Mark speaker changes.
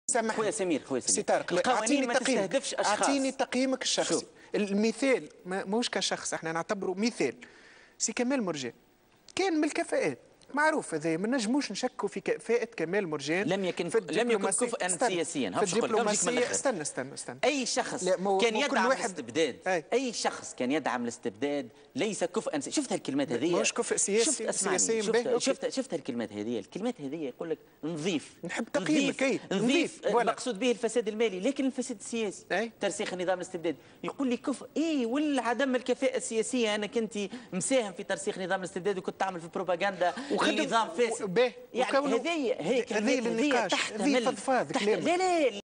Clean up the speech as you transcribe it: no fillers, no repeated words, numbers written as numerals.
Speaker 1: سامحني
Speaker 2: خويا سمير
Speaker 1: سي طارق،
Speaker 2: القوانين ما تستهدفش اشخاص.
Speaker 1: اعطيني تقييمك الشخصي.
Speaker 2: شوف.
Speaker 1: المثال ماهوش كشخص، احنا نعتبره مثال. سي كمال مرجان كان من الكفاءات معروف، هذا ما نجموش نشكوا في كفاءة كمال مرجان.
Speaker 2: لم يكن كفءا سياسيا.
Speaker 1: في الدبلوماسية استنى
Speaker 2: اي شخص كان يدعم الاستبداد، اي شخص كان يدعم الاستبداد ليس كفءا. شفت هالكلمات هذه؟
Speaker 1: ماهوش كفء سياسي.
Speaker 2: شفت الكلمات هذه يقول لك نظيف.
Speaker 1: نحب تقييمك.
Speaker 2: نظيف المقصود به الفساد المالي، لكن الفساد السياسي ترسيخ النظام الاستبدادي. يقول لي كفء ولا عدم الكفاءة السياسية. انا كنت مساهم في ترسيخ النظام الاستبدادي وكنت تعمل في بروباغندا النظام فاسد.
Speaker 1: يعني
Speaker 2: هذه
Speaker 1: هذه النقاش، هذه فضفاض كلامك.
Speaker 2: لا